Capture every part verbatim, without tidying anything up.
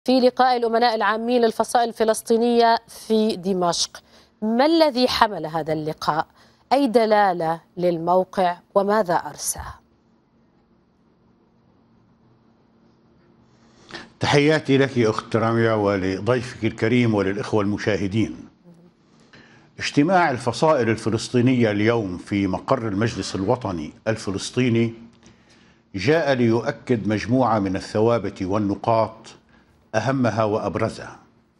في لقاء الأمناء العامين للفصائل الفلسطينية في دمشق. ما الذي حمل هذا اللقاء؟ أي دلالة للموقع وماذا أرسى؟ تحياتي لك أخت رامية ولضيفك الكريم وللإخوة المشاهدين. اجتماع الفصائل الفلسطينية اليوم في مقر المجلس الوطني الفلسطيني جاء ليؤكد مجموعة من الثوابت والنقاط، أهمها وأبرزها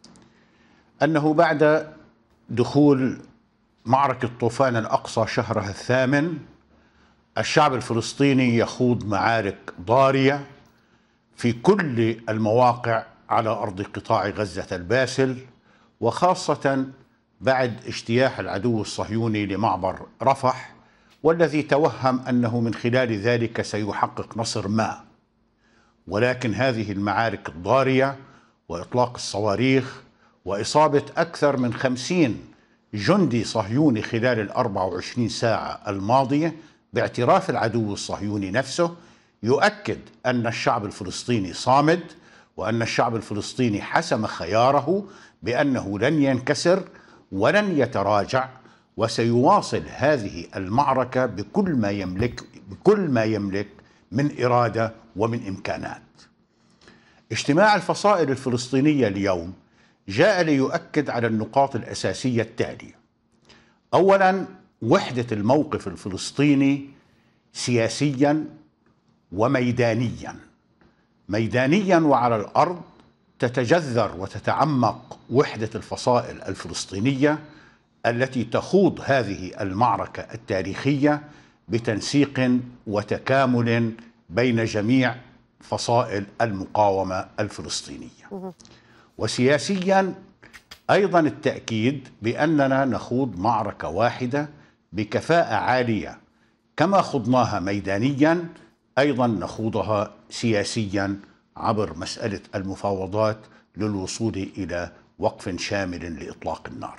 أنه بعد دخول معركة طوفان الأقصى شهرها الثامن، الشعب الفلسطيني يخوض معارك ضارية في كل المواقع على أرض قطاع غزة الباسل، وخاصة بعد اجتياح العدو الصهيوني لمعبر رفح، والذي توهم أنه من خلال ذلك سيحقق نصر ما. ولكن هذه المعارك الضارية وإطلاق الصواريخ وإصابة أكثر من خمسين جندي صهيوني خلال الأربع وعشرين ساعة الماضية باعتراف العدو الصهيوني نفسه يؤكد أن الشعب الفلسطيني صامد، وأن الشعب الفلسطيني حسم خياره بأنه لن ينكسر ولن يتراجع، وسيواصل هذه المعركة بكل ما يملك بكل ما يملك من إرادة ومن إمكانات. اجتماع الفصائل الفلسطينية اليوم جاء ليؤكد على النقاط الأساسية التالية. أولا، وحدة الموقف الفلسطيني سياسيا وميدانيا. ميدانيا وعلى الأرض تتجذر وتتعمق وحدة الفصائل الفلسطينية التي تخوض هذه المعركة التاريخية بتنسيق وتكامل بين جميع فصائل المقاومة الفلسطينية. وسياسيا أيضا التأكيد بأننا نخوض معركة واحدة بكفاءة عالية، كما خضناها ميدانيا أيضا نخوضها سياسيا عبر مسألة المفاوضات للوصول إلى وقف شامل لإطلاق النار.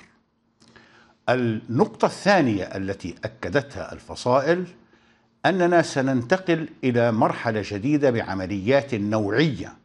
النقطة الثانية التي أكدتها الفصائل أننا سننتقل إلى مرحلة جديدة بعمليات نوعية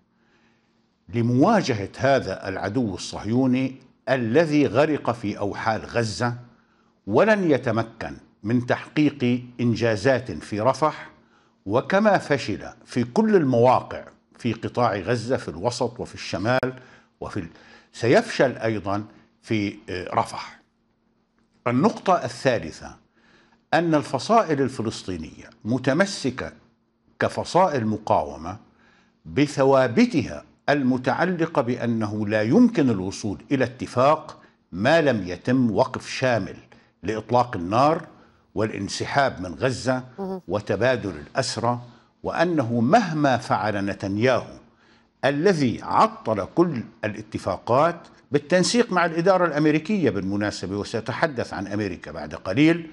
لمواجهة هذا العدو الصهيوني الذي غرق في أوحال غزة ولن يتمكن من تحقيق إنجازات في رفح، وكما فشل في كل المواقع في قطاع غزة في الوسط وفي الشمال وفي ال... سيفشل أيضا في رفح. النقطة الثالثة أن الفصائل الفلسطينية متمسكة كفصائل مقاومة بثوابتها المتعلقة بأنه لا يمكن الوصول إلى اتفاق ما لم يتم وقف شامل لإطلاق النار والانسحاب من غزة وتبادل الأسرى، وأنه مهما فعل نتنياهو الذي عطل كل الاتفاقات بالتنسيق مع الإدارة الأمريكية بالمناسبة، وسأتحدث عن أمريكا بعد قليل،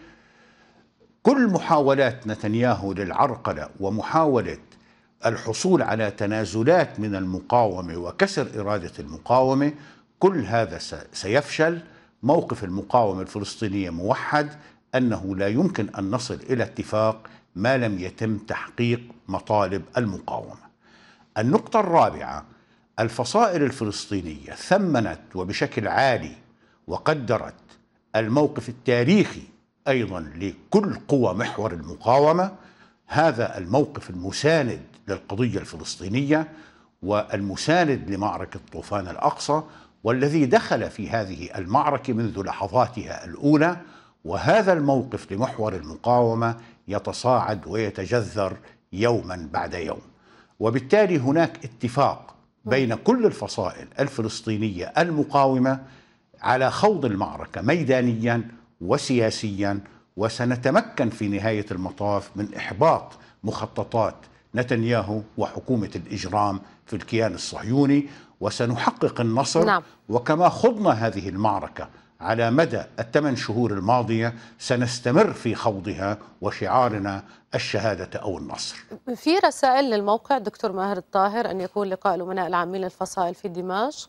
كل محاولات نتنياهو للعرقلة ومحاولة الحصول على تنازلات من المقاومة وكسر إرادة المقاومة، كل هذا سيفشل. موقف المقاومة الفلسطينية موحد، أنه لا يمكن أن نصل إلى اتفاق ما لم يتم تحقيق مطالب المقاومة. النقطة الرابعة، الفصائل الفلسطينية ثمنت وبشكل عالي وقدرت الموقف التاريخي أيضا لكل قوى محور المقاومة، هذا الموقف المساند للقضية الفلسطينية والمساند لمعركة طوفان الأقصى، والذي دخل في هذه المعركة منذ لحظاتها الأولى، وهذا الموقف لمحور المقاومة يتصاعد ويتجذر يوما بعد يوم. وبالتالي هناك اتفاق بين كل الفصائل الفلسطينية المقاومة على خوض المعركة ميدانيا وسياسيا، وسنتمكن في نهاية المطاف من إحباط مخططات نتنياهو وحكومة الإجرام في الكيان الصهيوني، وسنحقق النصر. نعم. وكما خضنا هذه المعركة على مدى الثمان شهور الماضية سنستمر في خوضها، وشعارنا الشهادة أو النصر. في رسائل للموقع دكتور ماهر الطاهر أن يكون لقاء الأمناء العامين للفصائل في دمشق؟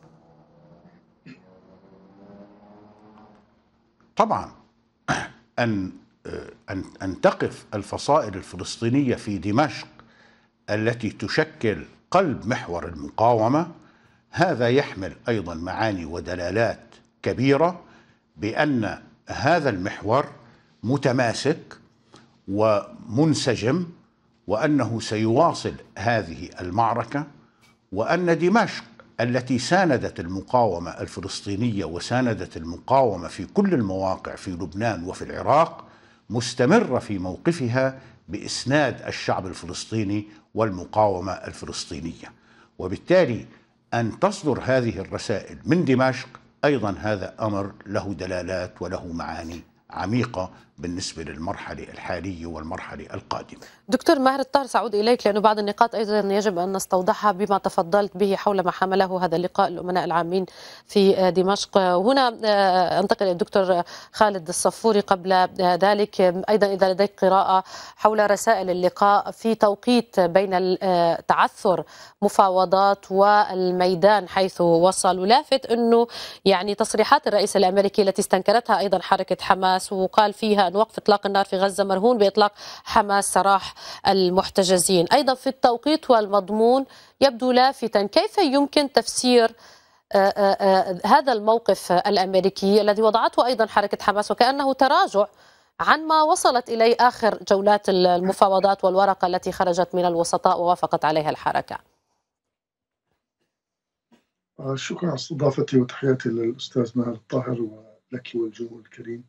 طبعا أن أن أن تقف الفصائل الفلسطينية في دمشق التي تشكل قلب محور المقاومة هذا يحمل أيضا معاني ودلالات كبيرة بأن هذا المحور متماسك ومنسجم، وأنه سيواصل هذه المعركة، وأن دمشق التي ساندت المقاومة الفلسطينية وساندت المقاومة في كل المواقع في لبنان وفي العراق مستمرة في موقفها بإسناد الشعب الفلسطيني والمقاومة الفلسطينية. وبالتالي أن تصدر هذه الرسائل من دمشق أيضا هذا أمر له دلالات وله معاني عميقة بالنسبة للمرحلة الحالية والمرحلة القادمة. دكتور ماهر الطاهر، سأعود إليك لأنه بعض النقاط أيضا يجب أن نستوضحها بما تفضلت به حول ما حمله هذا اللقاء الأمناء العامين في دمشق. هنا أنتقل للدكتور خالد الصفوري. قبل ذلك أيضا إذا لديك قراءة حول رسائل اللقاء في توقيت بين تعثر مفاوضات والميدان حيث وصل، ولافت أنه يعني تصريحات الرئيس الأمريكي التي استنكرتها أيضا حركة حماس وقال فيها أن وقف إطلاق النار في غزة مرهون بإطلاق حماس سراح المحتجزين. أيضا في التوقيت والمضمون يبدو لافتا. كيف يمكن تفسير آآ آآ هذا الموقف الأمريكي الذي وضعته أيضا حركة حماس وكأنه تراجع عن ما وصلت إليه آخر جولات المفاوضات والورقة التي خرجت من الوسطاء ووافقت عليها الحركة؟ شكرا على استضافتي وتحياتي للأستاذ ماهر الطاهر ولك والجمهور الكريم.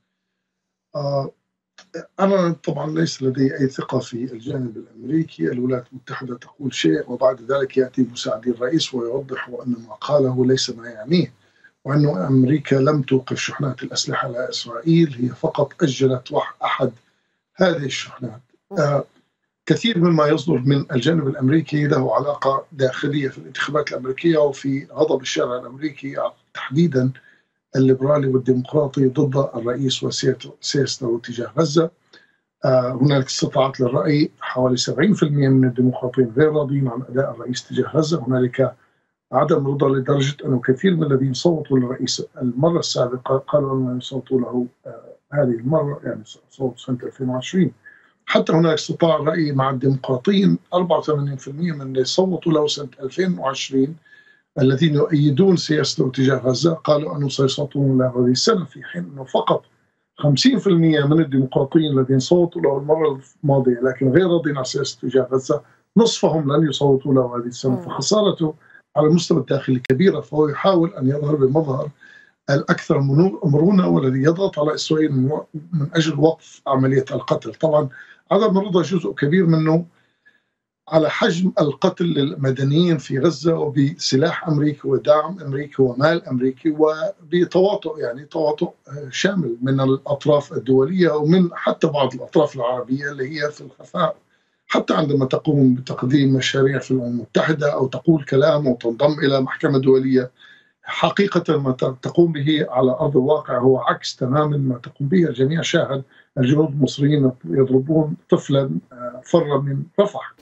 أنا طبعا ليس لدي أي ثقة في الجانب الأمريكي. الولايات المتحدة تقول شيء وبعد ذلك يأتي مساعدي الرئيس ويوضح أن ما قاله ليس ما يعنيه، وأن أمريكا لم توقف شحنات الأسلحة على إسرائيل، هي فقط أجلت أحد هذه الشحنات. آه كثير مما يصدر من الجانب الأمريكي له علاقة داخلية في الانتخابات الأمريكية وفي غضب الشارع الأمريكي تحديدا الليبرالي والديمقراطي ضد الرئيس وسياسته تجاه غزة. آه هنالك استطاعت للرأي حوالي سبعين بالمئة من الديمقراطيين غير راضين عن أداء الرئيس تجاه غزة. هنالك عدم رضا لدرجة أنه كثير من الذين صوتوا للرئيس المرة السابقة قالوا أنهم يصوتوا له آه هذه المرة، يعني صوت سنة ألفين وعشرين. حتى هناك استطاع الرأي مع الديمقراطيين أربعة وثمانين بالمئة من اللي صوتوا له سنة ألفين وعشرين الذين يؤيدون سياسته تجاه غزة قالوا أنه سيصوتون له هذه السنة، في حين أنه فقط خمسين بالمئة من الديمقراطيين الذين صوتوا له المرة الماضية لكن غير راضين عن سياسته تجاه غزة نصفهم لن يصوتوا له هذه السنة. فخسارته على المستوى الداخلي كبيرة، فهو يحاول أن يظهر بمظهر الأكثر مرونة والذي يضغط على إسرائيل من أجل وقف عملية القتل. طبعا عدم الرضا جزء كبير منه على حجم القتل للمدنيين في غزة وبسلاح أمريكي ودعم أمريكي ومال أمريكي وبتواطؤ، يعني تواطؤ شامل من الأطراف الدولية ومن حتى بعض الأطراف العربية اللي هي في الخفاء، حتى عندما تقوم بتقديم مشاريع في الأمم المتحدة أو تقول كلام أو تنضم إلى محكمة دولية، حقيقة ما تقوم به على أرض الواقع هو عكس تماما ما تقوم به. الجميع شاهد الجنود المصريين يضربون طفلا فر من رفح،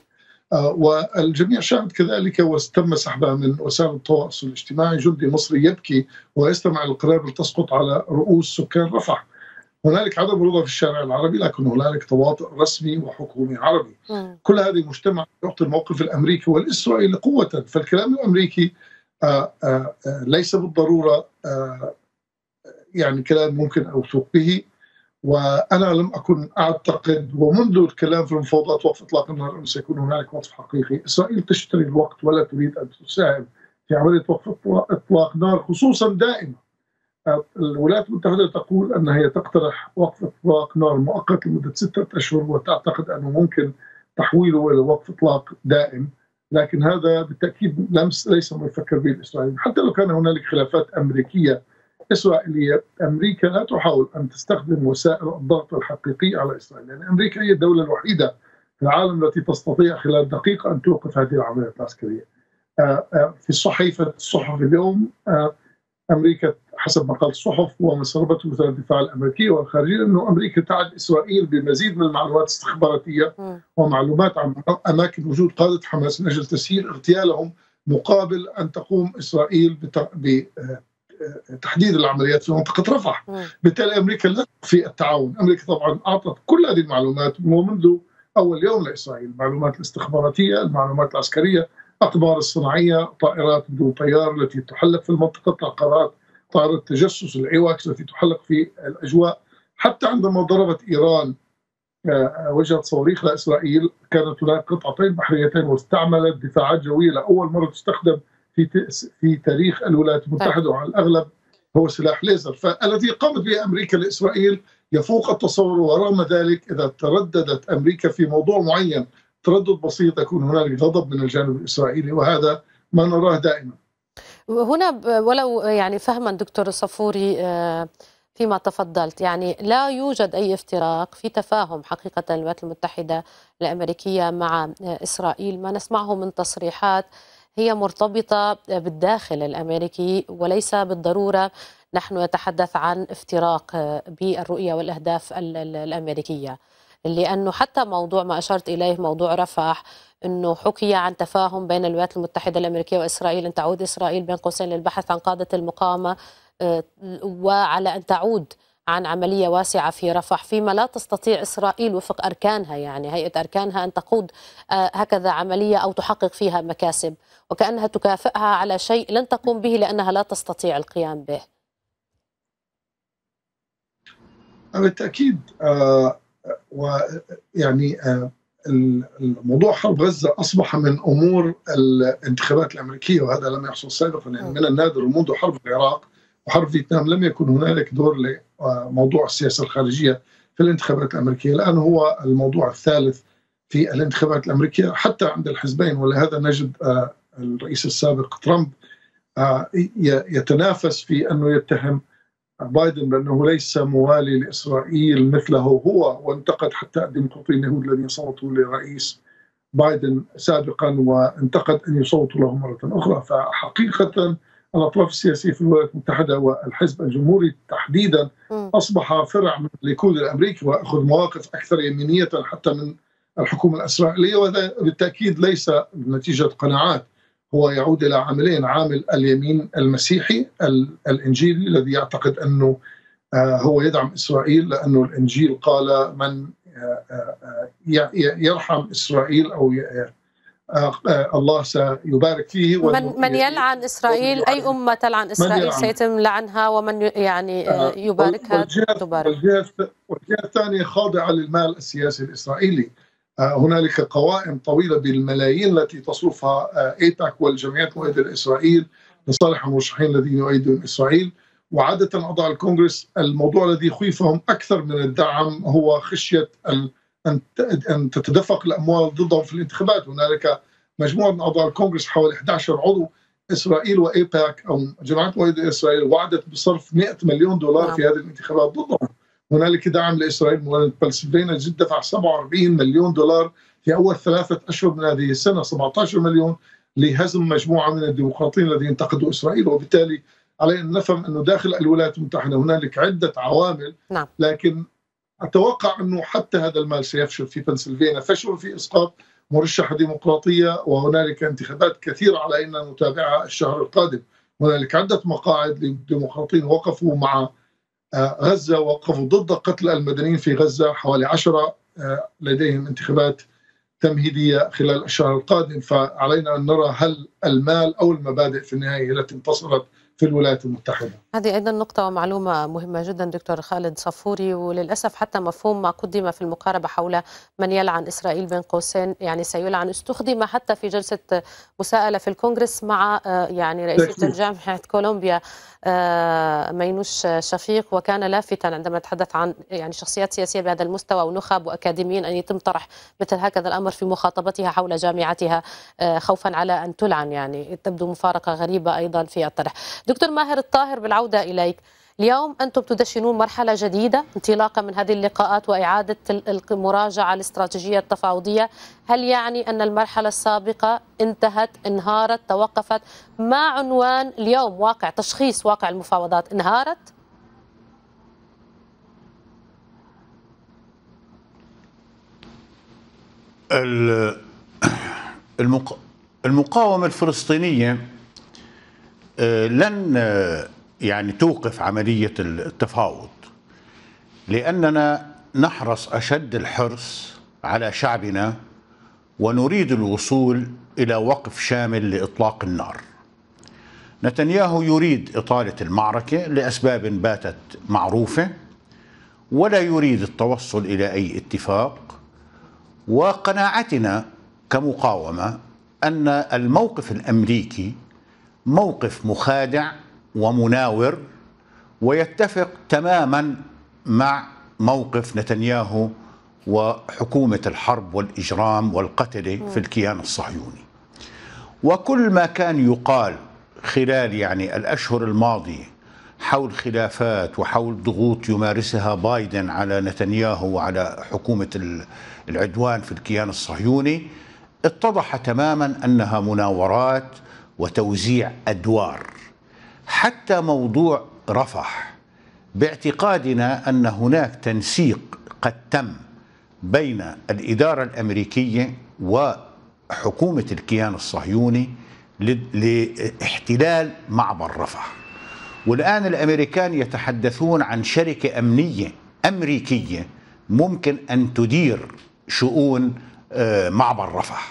والجميع شاهد كذلك وتم سحبها من وسائل التواصل الاجتماعي جندي مصري يبكي ويستمع القنابل تسقط على رؤوس سكان رفح. هنالك عدم رضا في الشارع العربي لكن هنالك تواطؤ رسمي وحكومي عربي. م. كل هذه مجتمع يعطي الموقف الأمريكي والإسرائيلي قوة. فالكلام الأمريكي آآ آآ ليس بالضرورة يعني كلام ممكن أوثق به، وأنا لم أكن أعتقد ومنذ الكلام في المفاوضات وقف إطلاق النار أنه سيكون هنالك وقف حقيقي. إسرائيل تشتري الوقت ولا تريد أن تساهم في عملية وقف إطلاق نار خصوصا دائما. الولايات المتحدة تقول أنها هي تقترح وقف إطلاق نار مؤقت لمدة ستة أشهر وتعتقد أنه ممكن تحويله إلى وقف إطلاق دائم، لكن هذا بالتأكيد ليس ما يفكر به الإسرائيليين. حتى لو كان هنالك خلافات أمريكية إسرائيلية، أمريكا لا تحاول أن تستخدم وسائل الضغط الحقيقية على إسرائيل، لأن يعني أمريكا هي الدولة الوحيدة في العالم التي تستطيع خلال دقيقة أن توقف هذه العمليات العسكرية. في صحيفة الصحف اليوم أمريكا حسب ما قال الصحف ومسربته وزارة الدفاع الأمريكية والخارجية أنه أمريكا تعد إسرائيل بمزيد من المعلومات الاستخباراتية ومعلومات عن أماكن وجود قادة حماس من أجل تسهيل اغتيالهم، مقابل أن تقوم إسرائيل بتحديد العمليات في منطقة رفح. بالتالي أمريكا لا في التعاون. أمريكا طبعا أعطت كل هذه المعلومات ومنذ أول يوم لإسرائيل، المعلومات الاستخباراتية، المعلومات العسكرية، الأقمار الصناعية، طائرات بدون طيار التي تحلق في المنطقة، طائرات طائرة التجسس الإيواكس التي تحلق في الأجواء. حتى عندما ضربت إيران وجهت صواريخ لإسرائيل كانت هناك قطعتين بحريتين واستعملت دفاعات جوية لأول مرة تستخدم في في تاريخ الولايات المتحدة، وعلى الأغلب هو سلاح ليزر. فالذي قامت به أمريكا لإسرائيل يفوق التصور، ورغم ذلك إذا ترددت أمريكا في موضوع معين تردد بسيط يكون هنالك غضب من الجانب الإسرائيلي، وهذا ما نراه دائما. هنا ولو يعني فهما دكتور صفوري فيما تفضلت، يعني لا يوجد أي افتراق في تفاهم حقيقة الولايات المتحدة الأمريكية مع إسرائيل. ما نسمعه من تصريحات هي مرتبطة بالداخل الأمريكي وليس بالضرورة نحن نتحدث عن افتراق بالرؤية والأهداف الأمريكية، لأنه حتى موضوع ما أشرت إليه موضوع رفح أنه حكي عن تفاهم بين الولايات المتحدة الأمريكية وإسرائيل أن تعود إسرائيل بين قوسين للبحث عن قادة المقاومة وعلى أن تعود عن عملية واسعة في رفح، فيما لا تستطيع إسرائيل وفق أركانها، يعني هيئة أركانها، أن تقود هكذا عملية أو تحقق فيها مكاسب، وكأنها تكافئها على شيء لن تقوم به لأنها لا تستطيع القيام به. بالتأكيد. آه ويعني آه الموضوع حرب غزة أصبح من أمور الانتخابات الأمريكية، وهذا لم يحصل سابقا. يعني من النادر منذ حرب العراق وحرب فيتنام لم يكن هنالك دور لموضوع السياسة الخارجية في الانتخابات الأمريكية. الآن هو الموضوع الثالث في الانتخابات الأمريكية حتى عند الحزبين، ولهذا نجد الرئيس السابق ترامب يتنافس في أنه يتهم بايدن بأنه ليس موالي لإسرائيل مثله هو، وانتقد حتى الديمقراطيين اليهود الذين صوتوا للرئيس بايدن سابقا وانتقد أن يصوتوا له مرة أخرى. فحقيقة الأطراف السياسية في الولايات المتحدة والحزب الجمهوري تحديدا أصبح فرع من الليكود الأمريكي وأخذ مواقف أكثر يمينية حتى من الحكومة الإسرائيلية، وهذا بالتأكيد ليس نتيجة قناعات، هو يعود إلى عاملين: عامل اليمين المسيحي الإنجيلي الذي يعتقد أنه هو يدعم إسرائيل لأنه الإنجيل قال من يرحم إسرائيل أو الله سيبارك فيه، من, من يلعن إسرائيل، أي أمة تلعن إسرائيل سيتم لعنها، ومن يعني يباركها تبارك. والجهة الثانية خاضعة للمال السياسي الإسرائيلي. هنالك قوائم طويلة بالملايين التي تصرفها ايباك والجمعيات المؤيدة لإسرائيل لصالح المرشحين الذين يؤيدون إسرائيل. وعادة أعضاء الكونغرس الموضوع الذي يخيفهم أكثر من الدعم هو خشية أن تتدفق الأموال ضدهم في الانتخابات. هنالك مجموعة من أعضاء الكونغرس حوالي أحد عشر عضو إسرائيل وإيباك أو جمعيات مؤيدة لإسرائيل وعدت بصرف مئة مليون دولار في هذه الانتخابات ضدهم. هنالك دعم لإسرائيل من بنسلفانيا جد دفع سبعة وأربعين مليون دولار في أول ثلاثة أشهر من هذه السنة، سبعة عشر مليون لهزم مجموعة من الديمقراطيين الذين انتقدوا إسرائيل. وبالتالي علينا أن نفهم أنه داخل الولايات المتحدة هنالك عدة عوامل، نعم. لكن أتوقع أنه حتى هذا المال سيفشل. في بنسلفانيا فشل في إسقاط مرشحة ديمقراطية، وهنالك انتخابات كثيرة علينا نتابعها الشهر القادم. هنالك عدة مقاعد للديمقراطيين وقفوا مع غزة، وقفوا ضد قتل المدنيين في غزة، حوالي عشرة لديهم انتخابات تمهيدية خلال الشهر القادم. فعلينا أن نرى هل المال أو المبادئ في النهاية التي انتصرت في الولايات المتحدة. هذه أيضا نقطة ومعلومة مهمة جدا دكتور خالد صفوري، وللأسف حتى مفهوم ما قدم في المقاربة حول من يلعن إسرائيل بين قوسين يعني سيلعن استخدم حتى في جلسة مساءلة في الكونغرس مع يعني رئيسة جامعة كولومبيا مينوش شفيق، وكان لافتا عندما تحدث عن يعني شخصيات سياسية بهذا المستوى ونخب وأكاديميين أن يتم طرح مثل هكذا الأمر في مخاطبتها حول جامعتها خوفا على أن تلعن. يعني تبدو مفارقة غريبة أيضا في الطرح. دكتور ماهر الطاهر، بالعودة إليك، اليوم أنتم تدشنون مرحلة جديدة انطلاقا من هذه اللقاءات وإعادة المراجعة الاستراتيجية التفاوضية. هل يعني أن المرحلة السابقة انتهت، انهارت، توقفت؟ ما عنوان اليوم واقع تشخيص واقع المفاوضات؟ انهارت؟ المقاومة الفلسطينية لن يعني توقف عملية التفاوض، لأننا نحرص أشد الحرص على شعبنا ونريد الوصول إلى وقف شامل لإطلاق النار. نتنياهو يريد إطالة المعركة لأسباب باتت معروفة، ولا يريد التوصل إلى أي اتفاق. وقناعتنا كمقاومة أن الموقف الأمريكي موقف مخادع ومناور، ويتفق تماما مع موقف نتنياهو وحكومة الحرب والإجرام والقتل في الكيان الصهيوني. وكل ما كان يقال خلال يعني الأشهر الماضية حول خلافات وحول ضغوط يمارسها بايدن على نتنياهو وعلى حكومة العدوان في الكيان الصهيوني، اتضح تماما أنها مناورات وتوزيع أدوار. حتى موضوع رفح، باعتقادنا أن هناك تنسيق قد تم بين الإدارة الأمريكية وحكومة الكيان الصهيوني لاحتلال معبر رفح. والآن الأمريكان يتحدثون عن شركة أمنية أمريكية ممكن أن تدير شؤون معبر رفح،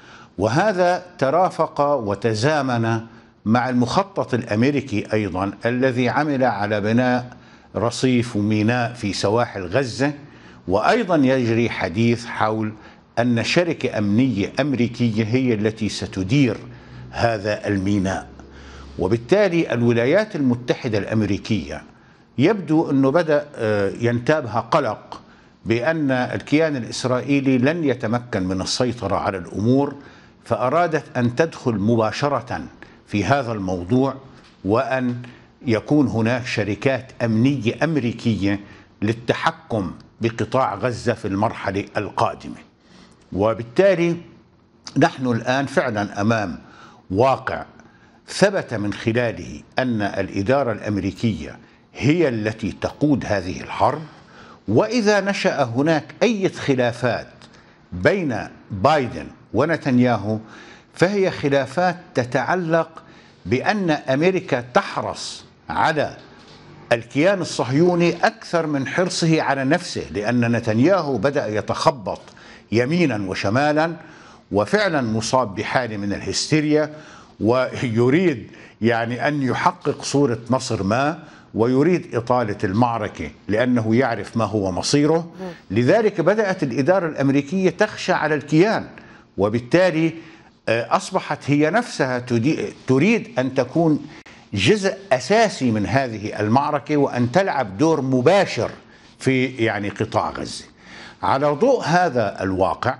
وهذا ترافق وتزامن مع المخطط الأمريكي أيضا الذي عمل على بناء رصيف وميناء في سواحل غزة. وأيضا يجري حديث حول أن شركة أمنية أمريكية هي التي ستدير هذا الميناء. وبالتالي الولايات المتحدة الأمريكية يبدو أنه بدأ ينتابها قلق بأن الكيان الإسرائيلي لن يتمكن من السيطرة على الأمور، فأرادت أن تدخل مباشرة في هذا الموضوع، وأن يكون هناك شركات أمنية أمريكية للتحكم بقطاع غزة في المرحلة القادمة. وبالتالي نحن الآن فعلا أمام واقع ثبت من خلاله أن الإدارة الأمريكية هي التي تقود هذه الحرب. وإذا نشأ هناك أي خلافات بين بايدن ونتنياهو فهي خلافات تتعلق بأن أمريكا تحرص على الكيان الصهيوني أكثر من حرصه على نفسه، لأن نتنياهو بدأ يتخبط يمينا وشمالا وفعلا مصاب بحالة من الهستيريا، ويريد يعني أن يحقق صورة نصر ما، ويريد إطالة المعركة لأنه يعرف ما هو مصيره. لذلك بدأت الإدارة الأمريكية تخشى على الكيان، وبالتالي أصبحت هي نفسها تريد أن تكون جزء أساسي من هذه المعركة وأن تلعب دور مباشر في يعني قطاع غزة. على ضوء هذا الواقع،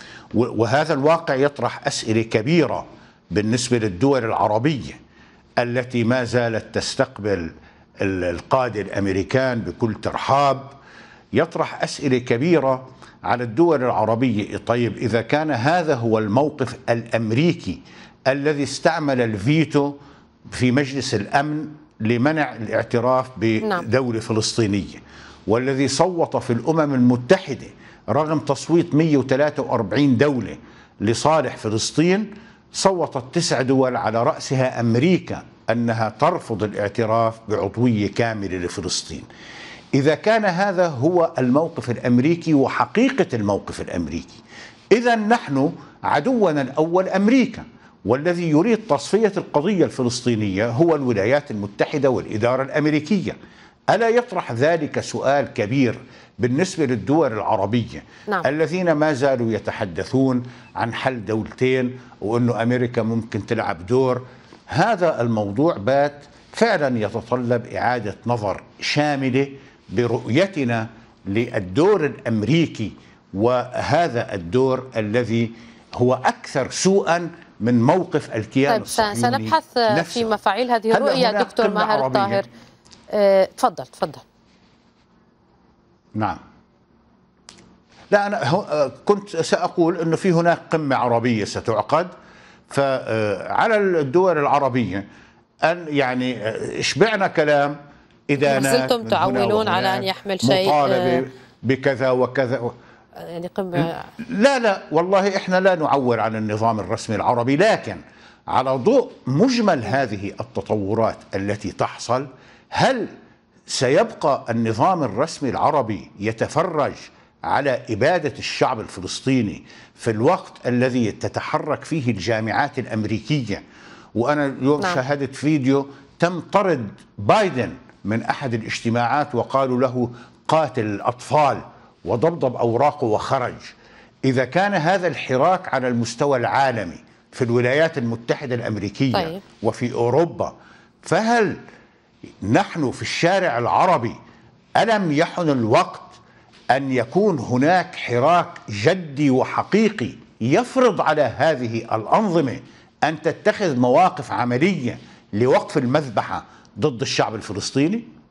وهذا الواقع يطرح أسئلة كبيرة بالنسبة للدول العربية التي ما زالت تستقبل القادة الأمريكان بكل ترحاب، يطرح أسئلة كبيرة على الدول العربية. طيب إذا كان هذا هو الموقف الأمريكي الذي استعمل الفيتو في مجلس الأمن لمنع الاعتراف بدولة فلسطينية، والذي صوت في الأمم المتحدة رغم تصويت مئة وثلاثة وأربعين دولة لصالح فلسطين، صوتت تسع دول على رأسها أمريكا أنها ترفض الاعتراف بعضوية كاملة لفلسطين. إذا كان هذا هو الموقف الأمريكي وحقيقة الموقف الأمريكي، إذا نحن عدونا الأول أمريكا، والذي يريد تصفية القضية الفلسطينية هو الولايات المتحدة والإدارة الأمريكية. ألا يطرح ذلك سؤال كبير بالنسبة للدول العربية نعم. الذين ما زالوا يتحدثون عن حل دولتين وأنه أمريكا ممكن تلعب دور. هذا الموضوع بات فعلا يتطلب إعادة نظر شاملة برؤيتنا للدور الأمريكي، وهذا الدور الذي هو أكثر سوءا من موقف الكيان طيب الصهيوني. سنبحث نفسه. في مفاعيل هذه الرؤية دكتور ماهر الطاهر. اه تفضل تفضل. نعم. لا أنا كنت سأقول أنه في هناك قمة عربية ستعقد، فعلى الدول العربية أن يعني اشبعنا كلام إدانات، زلتم تعولون على أن يحمل شيء مطالبة بكذا وكذا يعني قمة. لا لا والله إحنا لا نعول على النظام الرسمي العربي، لكن على ضوء مجمل هذه التطورات التي تحصل، هل سيبقى النظام الرسمي العربي يتفرج على إبادة الشعب الفلسطيني في الوقت الذي تتحرك فيه الجامعات الأمريكية. وأنا اليوم نعم. شاهدت فيديو تم طرد بايدن من أحد الاجتماعات وقالوا له قاتل الأطفال وضبضب أوراقه وخرج. إذا كان هذا الحراك على المستوى العالمي في الولايات المتحدة الأمريكية طيب. وفي أوروبا، فهل نحن في الشارع العربي ألم يحن الوقت أن يكون هناك حراك جدي وحقيقي يفرض على هذه الأنظمة أن تتخذ مواقف عملية لوقف المذبحة ضد الشعب الفلسطيني؟